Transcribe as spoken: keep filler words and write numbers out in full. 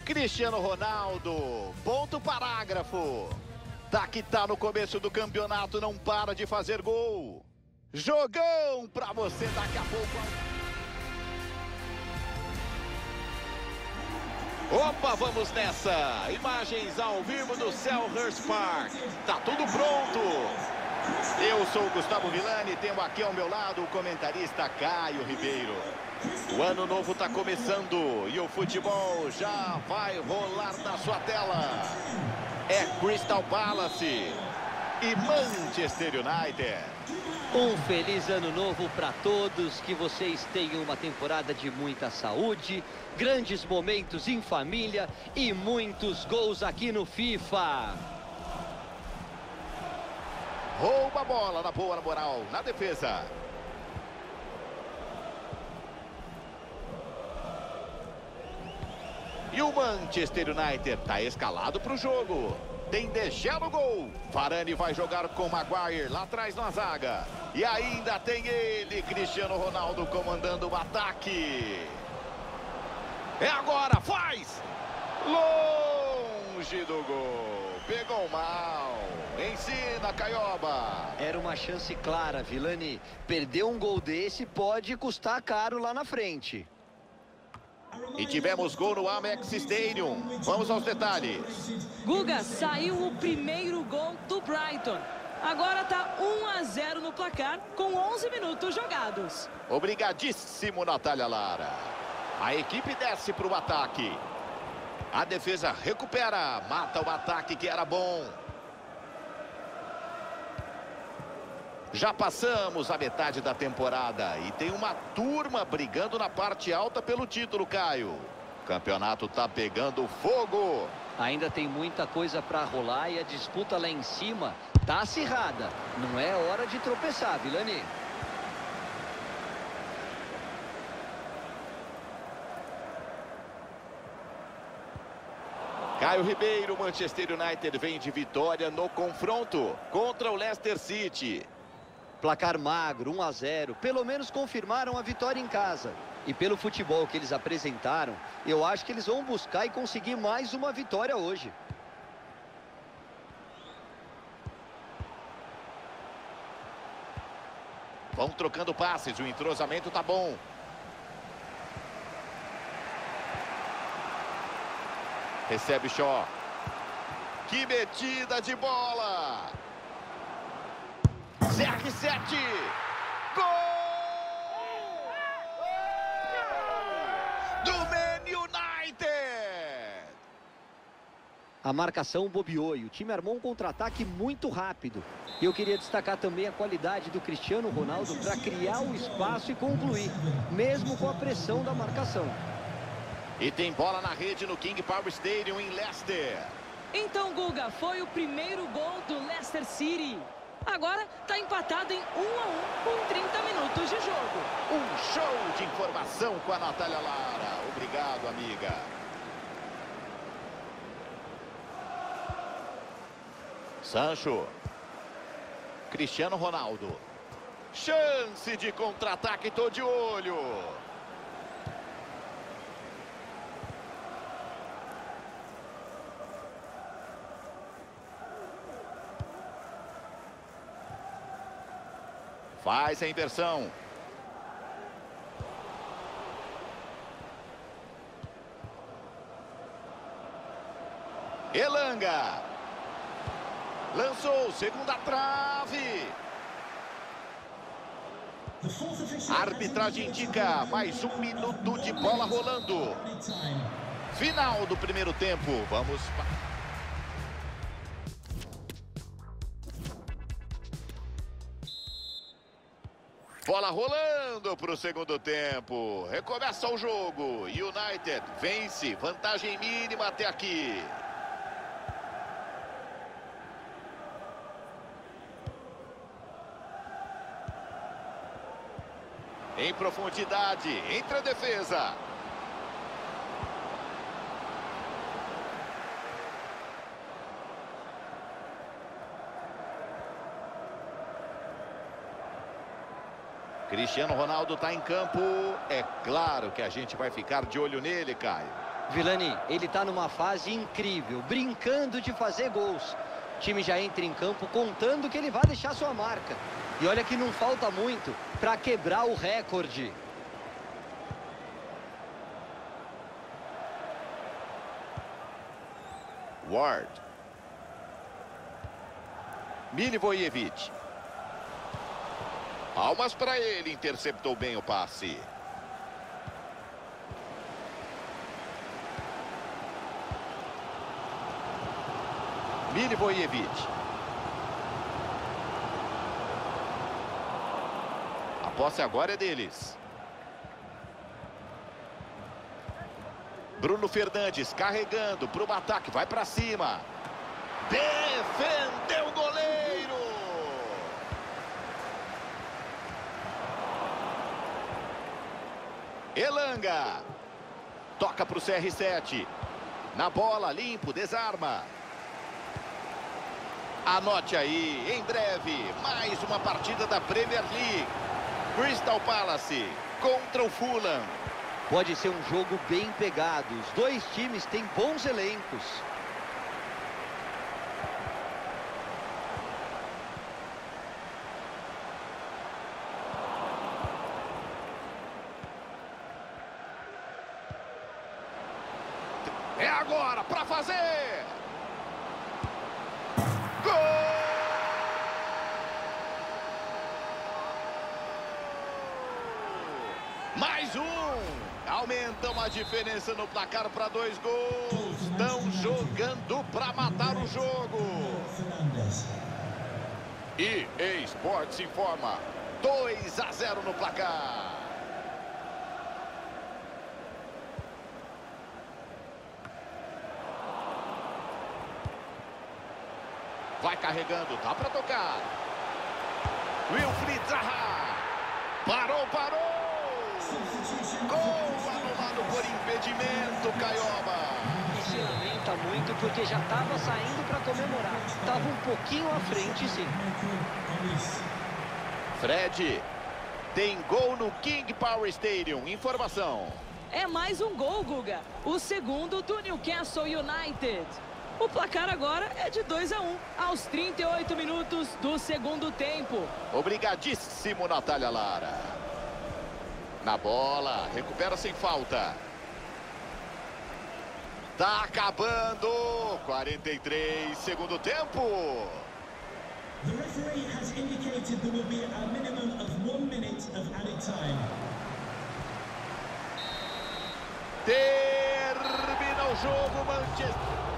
Cristiano Ronaldo, ponto parágrafo. Tá que tá no começo do campeonato, não para de fazer gol. Jogão pra você daqui a pouco. Opa, vamos nessa. Imagens ao vivo do Selhurst Park. Tá tudo pronto. Eu sou o Gustavo Villani, tenho aqui ao meu lado o comentarista Caio Ribeiro. O ano novo está começando e o futebol já vai rolar na sua tela. É Crystal Palace e Manchester United. Um feliz ano novo para todos, que vocês tenham uma temporada de muita saúde, grandes momentos em família e muitos gols aqui no FIFA. Rouba a bola na boa moral, na defesa. E o Manchester United está escalado para o jogo. Tem De Gea no gol. Varane vai jogar com Maguire lá atrás na zaga. E ainda tem ele, Cristiano Ronaldo, comandando o ataque. É agora, faz! Longe do gol. Pegou mal. Ensina, Caioba. Era uma chance clara, Villani. Perder um gol desse pode custar caro lá na frente. E tivemos gol no Amex Stadium. Vamos aos detalhes. Guga, saiu o primeiro gol do Brighton. Agora tá um a zero no placar com onze minutos jogados. Obrigadíssimo, Natália Lara. A equipe desce para o ataque. A defesa recupera, mata o ataque que era bom. Já passamos a metade da temporada e tem uma turma brigando na parte alta pelo título, Caio. O campeonato tá pegando fogo. Ainda tem muita coisa para rolar e a disputa lá em cima tá acirrada. Não é hora de tropeçar, Villani. Caio Ribeiro, Manchester United vem de vitória no confronto contra o Leicester City. Placar magro, um a zero. Pelo menos confirmaram a vitória em casa. E pelo futebol que eles apresentaram, eu acho que eles vão buscar e conseguir mais uma vitória hoje. Vão trocando passes, o entrosamento tá bom. Recebe Shaw. Que metida de bola! C R sete! Gol! Do Man United! A marcação bobeou e o time armou um contra-ataque muito rápido. E eu queria destacar também a qualidade do Cristiano Ronaldo para criar o espaço e concluir, mesmo com a pressão da marcação. E tem bola na rede no King Power Stadium em Leicester. Então, Guga, foi o primeiro gol do Leicester City. Agora está empatado em um a um com trinta minutos de jogo. Um show de informação com a Natália Lara. Obrigado, amiga. Sancho. Cristiano Ronaldo. Chance de contra-ataque, tô de olho. Faz a inversão. Elanga. Lançou, segunda trave. A arbitragem indica mais um minuto de bola rolando. Final do primeiro tempo. Vamos... Bola rolando para o segundo tempo. Recomeça o jogo. United vence. Vantagem mínima até aqui. Em profundidade. Entre a defesa. Cristiano Ronaldo está em campo. É claro que a gente vai ficar de olho nele, Caio. Vilani, ele tá numa fase incrível, brincando de fazer gols. O time já entra em campo contando que ele vai deixar sua marca. E olha que não falta muito para quebrar o recorde. Ward. Milivojevic. Palmas para ele, interceptou bem o passe. Milivojevic. A posse agora é deles. Bruno Fernandes carregando para o ataque, vai para cima. Defendeu o goleiro. Elanga. Toca para o C R sete. Na bola, limpo, desarma. Anote aí, em breve, mais uma partida da Premier League. Crystal Palace contra o Fulham. Pode ser um jogo bem pegado. Os dois times têm bons elencos. É agora para fazer. Gol! Mais um. Aumentam a diferença no placar para dois gols. Estão jogando para matar o jogo. E E A Sports informa. dois a zero no placar. Vai carregando, dá para tocar. Wilfried Zaha. Parou, parou. Gol anulado por impedimento, Caioba. Se lamenta muito porque já estava saindo para comemorar. Estava um pouquinho à frente, sim. Fred. Tem gol no King Power Stadium. Informação. É mais um gol, Guga. O segundo do Newcastle United. O placar agora é de dois a um, aos trinta e oito minutos do segundo tempo. Obrigadíssimo, Natália Lara. Na bola, recupera sem falta. Tá acabando. quarenta e três, segundo tempo. The referee has indicated there will be a minimum of one minute of added time. Termina o jogo, Manchester.